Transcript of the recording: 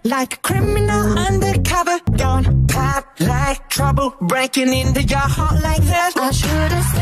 like a criminal undercover. Don't pop like trouble, breaking into your heart like that. I should've